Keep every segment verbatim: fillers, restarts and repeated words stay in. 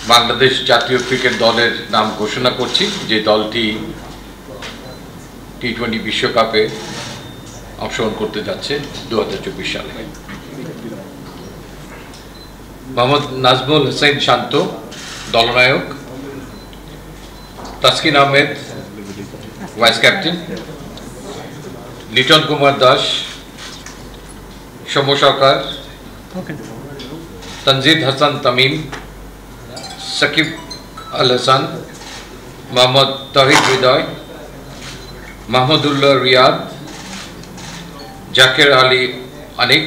বাংলাদেশ জাতীয় ক্রিকেট দলের নাম ঘোষণা করছি, যে দলটি টি টোয়েন্টি বিশ্বকাপে অংশগ্রহণ করতে যাচ্ছে দু হাজার চব্বিশ সালে। মোহাম্মদ নাজমুল হোসেন শান্ত দলনায়ক, তাসকিন আহমেদ ভাইস ক্যাপ্টেন, লিটন কুমার দাস, সৌম্য সরকার, তনজিদ হাসান তামিম, সাকিব আল হাসান, মোহাম্মদ তহিদ হৃদয়, মাহমুদুল্লাহ রিয়াদ, জাকের আলী আনিক,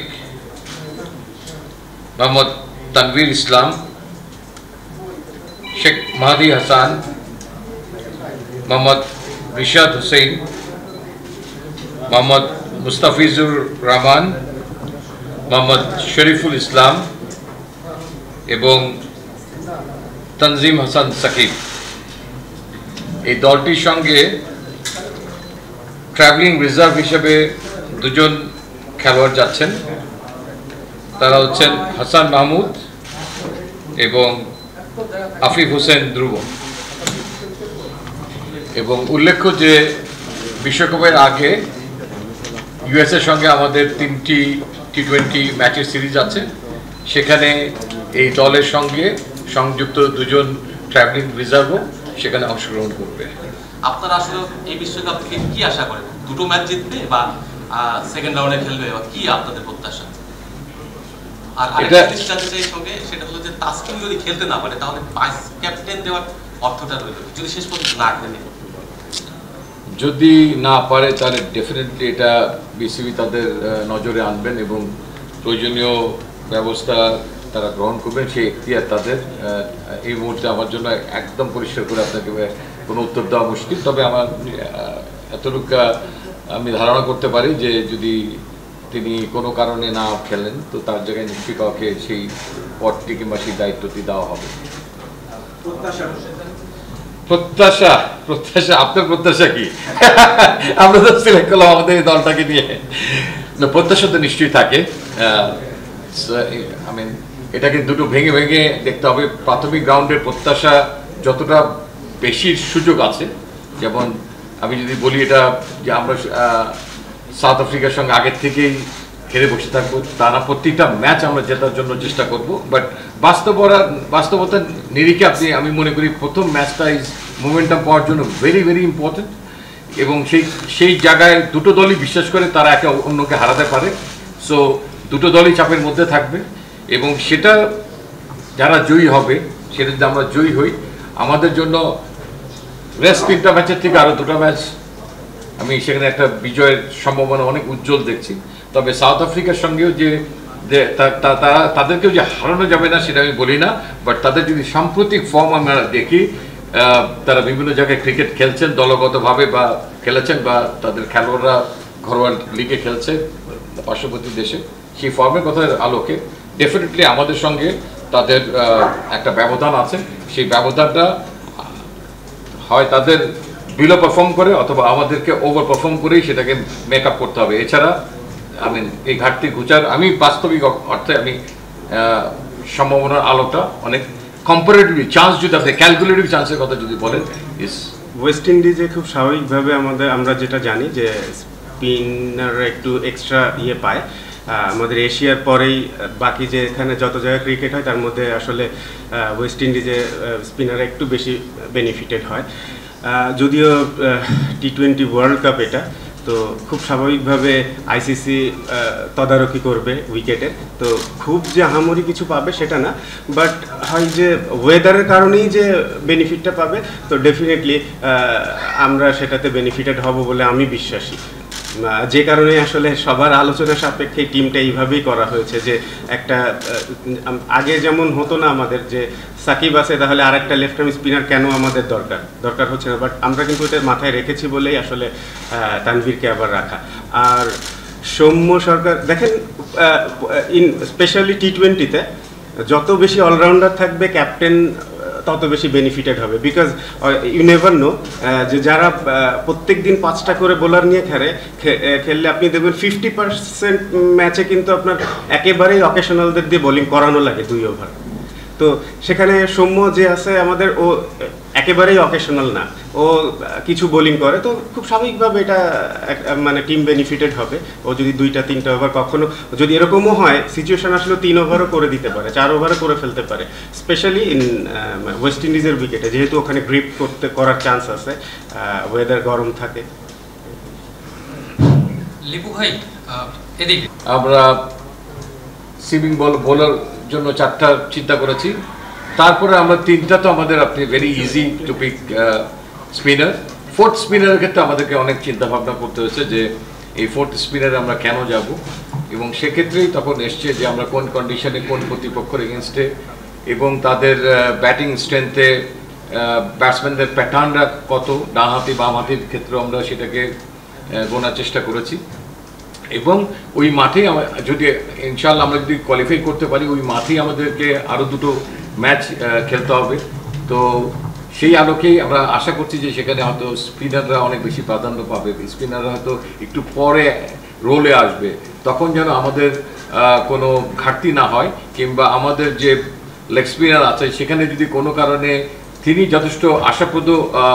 মোহাম্মদ তানভীর ইসলাম, শেখ মাহাদি হাসান, মোহাম্মদ রিশাদ হুসেন, মোহাম্মদ মুস্তাফিজুর রহমান, মোহাম্মদ শরীফুল ইসলাম এবং তনজিম হাসান সাকিব। এই দলটির সঙ্গে ট্রাভেলিং রিজার্ভ হিসেবে দুজন খেলোয়াড় যাচ্ছেন, তারা হচ্ছেন হাসান মাহমুদ এবং আফিফ হোসেন ধ্রুব। এবং উল্লেখ্য যে বিশ্বকাপের আগে ইউএসএর সঙ্গে আমাদের তিনটি টি টোয়েন্টি ম্যাচের সিরিজ আছে, সেখানে এই দলের সঙ্গে সংযুক্ত দুজন ট্রাভেলিং রিজার্ভও সেখানে অংশগ্রহণ করবে। আপনারা আসলে এই বিশ্বকাপ থেকে কি আশা করেন? দুটো ম্যাচ জিতবে বা সেকেন্ড রাউন্ডে খেলবে, বা কি আপনাদের প্রত্যাশা? আর আরেকটা জিনিস জানতে চাই সঙ্গে, সেটা হলো যে তাসকিন যদি খেলতে না পারে তাহলে ভাইস ক্যাপ্টেন দেওয়ার অর্থটা রইল যদি শেষ পর্যন্ত না খেলে। যদি না পারে তাহলে ডেফিনেটলি এটা বিসিবি তাদের নজরে আনবেন এবং প্রয়োজনীয় ব্যবস্থা তারা গ্রহণ করবেন, সেই এখতিয়ার তাদের। এই মুহূর্তে আমার জন্য একদম পরিষ্কার করে আপনাকে কোনো উত্তর দেওয়া মুশকিল, তবে আমার এতটুকু আমি ধারণা করতে পারি যে যদি তিনি কোনো কারণে না খেলেন তো তার জায়গায় নিশ্চয়ই কাউকে সেই পদটি কিংবা সেই দায়িত্বটি দেওয়া হবে। প্রত্যাশা প্রত্যাশা আপনার প্রত্যাশা কি? আমরা তো সিলেক্ট করলাম আমাদের এই দলটাকে নিয়ে। প্রত্যাশা তো নিশ্চয়ই থাকে। আই মিন এটাকে দুটো ভেঙে ভেঙে দেখতে হবে। প্রাথমিক গ্রাউন্ডের প্রত্যাশা যতটা বেশি সুযোগ আছে, যেমন আমি যদি বলি এটা যে আমরা সাউথ আফ্রিকার সঙ্গে আগের থেকেই খেলে বসে থাকবো, তারা প্রত্যেকটা ম্যাচ আমরা জেতার জন্য চেষ্টা করব, বাট বাস্তবতা বাস্তবতার নিরিখে আপনি আমি মনে করি প্রথম ম্যাচটা ইজ মোমেন্টাম পাওয়ার জন্য ভেরি ভেরি ইম্পর্টেন্ট, এবং সেই সেই জায়গায় দুটো দলই বিশ্বাস করে তারা একে অন্যকে হারাতে পারে। সো দুটো দলই চাপের মধ্যে থাকবে, এবং সেটা যারা জয়ী হবে, সেটা যদি আমরা জয়ী হই, আমাদের জন্য রেস্ট তিনটা ম্যাচের থেকে আরও দুটো ম্যাচ আমি সেখানে একটা বিজয়ের সম্ভাবনা অনেক উজ্জ্বল দেখছি। তবে সাউথ আফ্রিকার সঙ্গেও যে তারা তাদেরকেও যে হারানো যাবে না সেটা আমি বলি না, বাট তাদের যদি সাম্প্রতিক ফর্ম আমরা দেখি, তারা বিভিন্ন জায়গায় ক্রিকেট খেলছেন দলগতভাবে বা খেলেছেন, বা তাদের খেলোয়াড়রা ঘরোয়া লিগে খেলছে পার্শ্ববর্তী দেশে, সেই ফর্মের কথার আলোকে ডেফিনেটলি আমাদের সঙ্গে তাদের একটা ব্যবধান আছে। সেই ব্যবধানটা হয় তাদের বিলো পারফর্ম করে অথবা আমাদেরকে ওভার পারফর্ম করেই সেটাকে মেক আপ করতে হবে। এছাড়া আমি এই ঘাটতি ঘুচার আমি বাস্তবিক অর্থে আমি সম্ভাবনার আলোটা অনেক কম্পারেটিভলি চান্স যদি আপনি ক্যালকুলেটিভ চান্সের কথা যদি বলেন, ইস ওয়েস্ট ইন্ডিজে খুব স্বাভাবিকভাবে আমাদের আমরা যেটা জানি যে স্পিনাররা একটু এক্সট্রা ইয়ে পায়। আমাদের এশিয়ার পরেই বাকি যে এখানে যত জায়গায় ক্রিকেট হয় তার মধ্যে আসলে ওয়েস্ট ইন্ডিজে স্পিনাররা একটু বেশি বেনিফিটেড হয়। যদিও টি টোয়েন্টি ওয়ার্ল্ড কাপ এটা, তো খুব স্বাভাবিকভাবে আইসিসি তদারকি করবে উইকেটের, তো খুব যে আহামরি কিছু পাবে সেটা না, বাট হয় যে ওয়েদারের কারণেই যে বেনিফিটটা পাবে, তো ডেফিনেটলি আমরা সেটাতে বেনিফিটেড হব বলে আমি বিশ্বাসী। যে কারণে আসলে সবার আলোচনা সাপেক্ষে টিমটা এইভাবেই করা হয়েছে যে একটা আগে যেমন হতো না আমাদের যে সাকিব আছে তাহলে আর একটা লেফট আর্ম স্পিনার কেন আমাদের দরকার দরকার হচ্ছে না, বাট আমরা কিন্তু এটা মাথায় রেখেছি বলেই আসলে তানভীরকে আবার রাখা। আর সৌম্য সরকার দেখেন, ইন স্পেশালি টি টোয়েন্টিতে যত বেশি অলরাউন্ডার থাকবে ক্যাপ্টেন তত বেশি বেনিফিটেড হবে, বিকজ ইউ নেভার নো যে যারা প্রত্যেক দিন পাঁচটা করে বোলার নিয়ে খেলে খেললে আপনি দেখবেন ফিফটি পার্সেন্ট ম্যাচে কিন্তু আপনার একেবারেই অকেশনালদের দিয়ে বোলিং করানো লাগে দুই ওভার। তো সেখানে সৌম্য যে আছে আমাদের, ও একেবারেই অকেশনাল না, ও কিছু বোলিং করে, তো খুব স্বাভাবিকভাবে এটা মানে টিম বেনিফিটেড হবে। ও যদি দুইটা তিনটা ওভার, কখনো যদি এরকমও হয় সিচুয়েশন আসলে তিন ওভারও করে দিতে পারে, চার ওভারও করে ফেলতে পারে, স্পেশালি ইন ওয়েস্ট ইন্ডিজের উইকেটে, যেহেতু ওখানে গ্রিপ করতে করার চান্স আছে, ওয়েদার গরম থাকে। লিপু ভাই এদিকে আমরা সিমিং বল বোলার জন্য চারটা চিন্তা করেছি, তারপরে আমরা তিনটা তো আমাদের আপনি very easy to pick spinner. Fourth স্পিনারের ক্ষেত্রে আমাদেরকে অনেক চিন্তা ভাবনা করতে হয়েছে যে এই ফোর্থ স্পিনারে আমরা কেন যাব, এবং সেক্ষেত্রেই তখন এসছে যে আমরা কোন কন্ডিশনে কোন প্রতিপক্ষের এগেনস্টে এবং তাদের ব্যাটিং স্ট্রেংথে ব্যাটসম্যানদের প্যাটার্নরা কত, ডান হাতি বাম হাতির ক্ষেত্রে আমরা সেটাকে গোনার চেষ্টা করেছি। এবং ওই মাঠে যদি ইনশাআল্লাহ আমরা যদি কোয়ালিফাই করতে পারি, ওই মাঠেই আমাদেরকে আরও দুটো ম্যাচ খেলতে হবে। তো সেই আলোকেই আমরা আশা করছি যে সেখানে হয়তো স্পিনাররা অনেক বেশি প্রাধান্য পাবে, স্পিনাররা হয়তো একটু পরে রোলে আসবে, তখন যেন আমাদের কোনো ঘাটতি না হয়, কিংবা আমাদের যে লেগ স্পিনার আছে সেখানে যদি কোনো কারণে তিনি যথেষ্ট আশাপ্রদ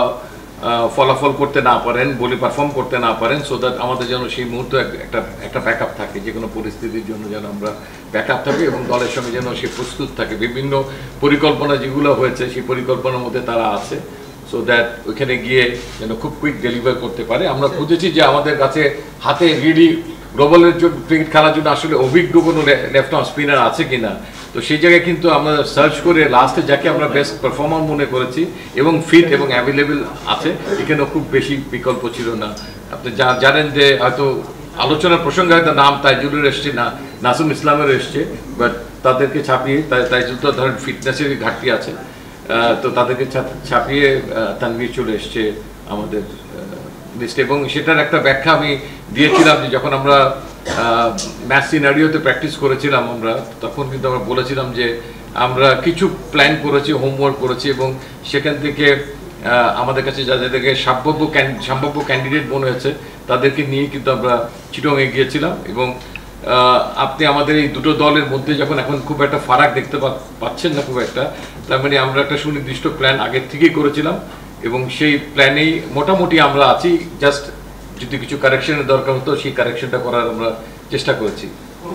ফলাফল করতে না পারেন, বলে পারফর্ম করতে না পারেন, সো দ্যাট আমাদের যেন সেই মুহূর্তে একটা একটা ব্যাকআপ থাকে, যে কোনো পরিস্থিতির জন্য যেন আমরা ব্যাকআপ থাকে এবং দলের সঙ্গে যেন সে প্রস্তুত থাকে। বিভিন্ন পরিকল্পনা যেগুলো হয়েছে সেই পরিকল্পনার মধ্যে তারা আছে, সো দ্যাট ওইখানে গিয়ে যেন খুব কুইক ডেলিভার করতে পারে। আমরা খুঁজেছি যে আমাদের কাছে হাতে রিডি গ্লোবালের জন্য ক্রিকেট খেলার জন্য আসলে অভিজ্ঞ কোনো লেফট আর্ম স্পিনার আছে কিনা। তো সেই জায়গায় কিন্তু আমরা সার্চ করে লাস্টে যাকে আমরা বেস্ট পারফর্মার মনে করেছি এবং ফিট এবং অ্যাভেলেবেল আছে, এখানেও খুব বেশি বিকল্প ছিল না। আপনি জানেন যে হয়তো আলোচনার প্রসঙ্গে হয়তো নাম তাইজুলের এসছে না, নাসুম ইসলামের এসছে, বাট তাদেরকে ছাপিয়ে তাইজুল তো ধরেন ফিটনেসেরই ঘাটতি আছে, তো তাদেরকে ছাপিয়ে তানভীর চলে এসছে আমাদের লিস্টে। এবং সেটার একটা ব্যাখ্যা আমি দিয়েছিলাম যে যখন আমরা ম্যাচ সিনারিওতে প্র্যাকটিস করেছিলাম আমরা, তখন কিন্তু আমরা বলেছিলাম যে আমরা কিছু প্ল্যান করেছি, হোমওয়ার্ক করেছি, এবং সেখান থেকে আমাদের কাছে যাদেরকে সম্ভাব্য সম্ভাব্য ক্যান্ডিডেট মনে হয়েছে তাদেরকে নিয়ে কিন্তু আমরা চিটংয়ে গিয়েছিলাম। এবং আপনি আমাদের এই দুটো দলের মধ্যে যখন এখন খুব একটা ফারাক দেখতে পাচ্ছেন না খুব একটা, তার মানে আমরা একটা সুনির্দিষ্ট প্ল্যান আগের থেকেই করেছিলাম এবং সেই প্ল্যানেই মোটামুটি আমরা আছি। জাস্ট যদি কিছু কারেকশনের দরকার হতো সেই কারেকশনটা করার আমরা চেষ্টা করেছি।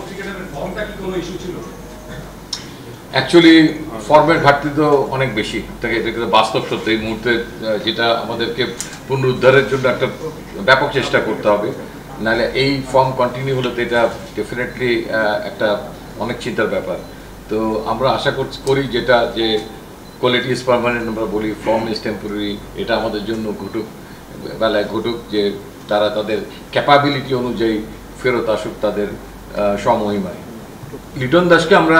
অ্যাকচুয়ালি ফর্মের ঘাটতি তো অনেক বেশি, এটা কিন্তু বাস্তব সত্য। এই মুহূর্তে যেটা আমাদেরকে পুনরুদ্ধারের জন্য একটা ব্যাপক চেষ্টা করতে হবে, নাহলে এই ফর্ম কন্টিনিউ হলে তো এটা ডেফিনেটলি একটা অনেক চিন্তার ব্যাপার। তো আমরা আশা করি যেটা যে কোয়ালিটি ইজ পারমানেন্ট আমরা বলি, ফর্ম ইজ টেম্পোরারি, এটা আমাদের জন্য ঘটুক বেলায় ঘটুক, যে তারা তাদের ক্যাপাবিলিটি অনুযায়ী ফেরত আসুক তাদের সমহিমায়। লিটন দাসকে আমরা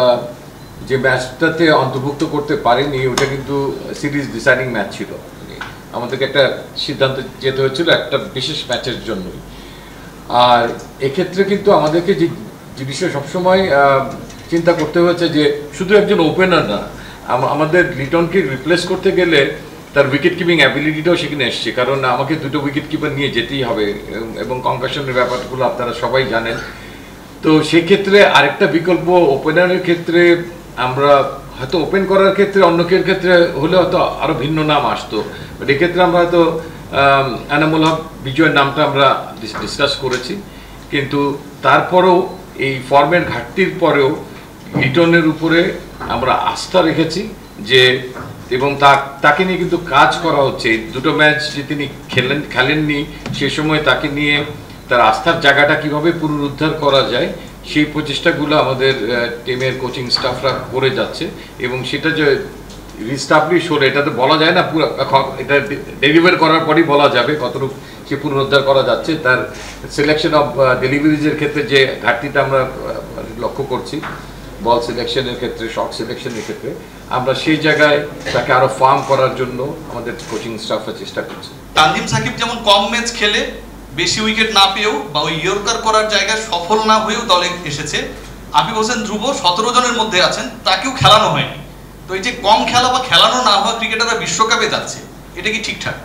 যে ম্যাচটাতে অন্তর্ভুক্ত করতে পারিনি, ওটা কিন্তু সিরিজ ডিসাইডিং ম্যাচ ছিল, আমাদেরকে একটা সিদ্ধান্ত যেতে হয়েছিল একটা বিশেষ ম্যাচের জন্যই। আর এক্ষেত্রে কিন্তু আমাদেরকে যে জিনিসটা সবসময় চিন্তা করতে হয়েছে যে শুধু একজন ওপেনার না, আমাদের লিটনকে রিপ্লেস করতে গেলে তার উইকেট কিপিং অ্যাবিলিটিটাও সেখানে এসছে, কারণ আমাকে দুটো উইকেট কিপার নিয়ে যেতেই হবে এবং কনকাশনের ব্যাপারগুলো আপনারা সবাই জানেন। তো সেক্ষেত্রে আরেকটা বিকল্প ওপেনারের ক্ষেত্রে আমরা হয়তো ওপেন করার ক্ষেত্রে অন্য কেউ ক্ষেত্রে হলে হয়তো আরও ভিন্ন নাম আসতো, বাট এক্ষেত্রে আমরা হয়তো এনামুল হক বিজয়ের নামটা আমরা ডিসকাস করেছি। কিন্তু তারপরেও এই ফর্মের ঘাটতির পরেও লিটনের উপরে আমরা আস্থা রেখেছি যে, এবং তাকে নিয়ে কিন্তু কাজ করা হচ্ছে। দুটো ম্যাচ যে তিনি খেলেন খেলেননি সে সময় তাকে নিয়ে তার আস্থার জায়গাটা কিভাবে পুনরুদ্ধার করা যায় সেই প্রচেষ্টাগুলো আমাদের টিমের কোচিং স্টাফরা করে যাচ্ছে, এবং সেটা যে রিস্টাবলিশ হলে এটা তো বলা যায় না, পুরো এটা ডেলিভার করার পরই বলা যাবে কতটুকু সে পুনরুদ্ধার করা যাচ্ছে। তার সিলেকশন অফ ডেলিভারিজের ক্ষেত্রে যে ঘাটতিটা আমরা লক্ষ্য করছি, বল সিলেকশনের ক্ষেত্রে, শট সিলেকশনের ক্ষেত্রে, আমরা সেই জায়গায় তাকে আরো ফার্ম করার জন্য আমাদের কোচিং স্টাফরা চেষ্টা করছে। তানজিম সাকিব যেমন কম ম্যাচ খেলে বেশি উইকেট না পেয়েও বা ওই ইয়র্কার করার জায়গায় সফল না হয়েও দলে এসেছে, আবিব হোসেন ধ্রুব সতেরো জনের মধ্যে আছেন, তাকেও খেলানো হয়নি। তো এই যে কম খেলা বা খেলানো না হওয়া ক্রিকেটাররা বিশ্বকাপে যাচ্ছে, এটা কি ঠিকঠাক?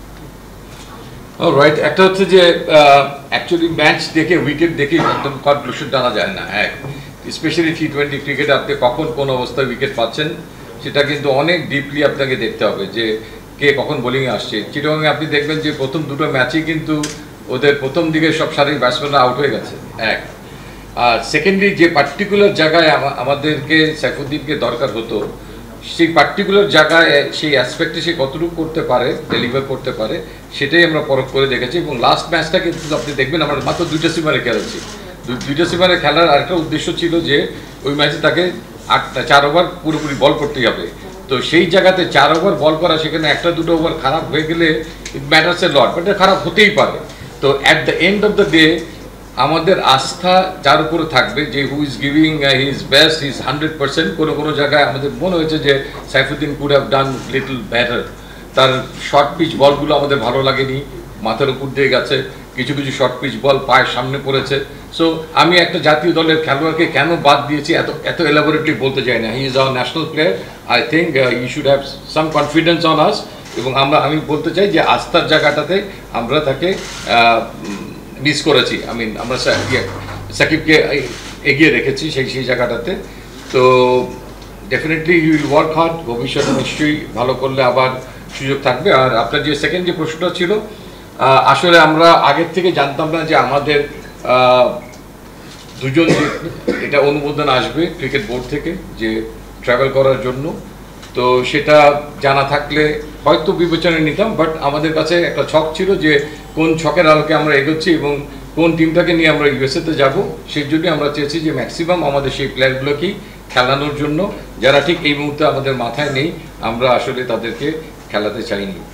রাইট, একটা হচ্ছে যে অ্যাকচুয়ালি ম্যাচ দেখে উইকেট দেখে একদম কনক্লুশন টানা যায় না। এক স্পেশালি টি টোয়েন্টি ক্রিকেটে আপনি কখন কোন অবস্থায় উইকেট পাচ্ছেন সেটা কিন্তু অনেক ডিপলি আপনাকে দেখতে হবে যে কে কখন বোলিংয়ে আসছে। চিটাগংয়ে আপনি দেখবেন যে প্রথম দুটো ম্যাচই কিন্তু ওদের প্রথম দিকে সব সারি ব্যাটসম্যানরা আউট হয়ে গেছে এক। আর সেকেন্ডলি যে পার্টিকুলার জায়গায় আমাদেরকে সাইফুদ্দিনকে দরকার হতো সেই পার্টিকুলার জায়গায় সেই অ্যাসপেক্টে সে কতটুকু করতে পারে, ডেলিভার করতে পারে, সেটাই আমরা পরখ করে দেখেছি। এবং লাস্ট ম্যাচটা কিন্তু আপনি দেখবেন আমরা মাত্র দুইটা সিমারে খেলেছি। দুইটা সিমারে খেলার আরেকটা উদ্দেশ্য ছিল যে ওই ম্যাচে তাকে আটটা চার ওভার পুরোপুরি বল করতেই হবে। তো সেই জায়গাতে চার ওভার বল করা, সেখানে একটা দুটো ওভার খারাপ হয়ে গেলে ইট ম্যাটার্স এ লট, বাট এটা খারাপ হতেই পারে। তো at the end of the day আমাদের আস্থা যার উপরে থাকবে যে who is giving his best, his hundred percent. কোনো কোনো জায়গায় আমাদের মনে হয়েছে যে Saifuddin could have done little better. তার শর্ট পিচ বলগুলো আমাদের ভালো লাগেনি, মাথার উপর দিয়ে গেছে, কিছু কিছু শর্ট পিচ বল পায়ের সামনে পড়েছে। সো আমি একটা জাতীয় দলের খেলোয়াড়কে কেন বাদ দিয়েছি এত এত এলাবোরেটলি বলতে চাই না। He is our national player, I think you should have some confidence on us. এবং আমরা আমি বলতে চাই যে আস্থার জায়গাটাতে আমরা তাকে মিস করেছি। আই মিন আমরা সাকিবকে এগিয়ে রেখেছি সেই সেই জায়গাটাতে। তো definitely you will work hard, ভবিষ্যতে নিশ্চয়ই ভালো করলে আবার সুযোগ থাকবে। আর আপনার যে সেকেন্ড যে প্রশ্নটা ছিল, আসলে আমরা আগের থেকে জানতাম না যে আমাদের দুজন যে এটা অনুমোদন আসবে ক্রিকেট বোর্ড থেকে যে ট্রাভেল করার জন্য। তো সেটা জানা থাকলে হয়তো বিবেচনায় নিতাম, বাট আমাদের কাছে একটা ছক ছিল যে কোন ছকের আলোকে আমরা এগোচ্ছি এবং কোন টিমটাকে নিয়ে আমরা ইউএসএতে যাব। সেই জন্য আমরা চেয়েছি যে ম্যাক্সিমাম আমাদের সেই প্লেয়ারগুলোকেই খেলানোর জন্য, যারা ঠিক এই মুহূর্তে আমাদের মাথায় নেই, আমরা আসলে তাদেরকে খেলাতে চাইনি।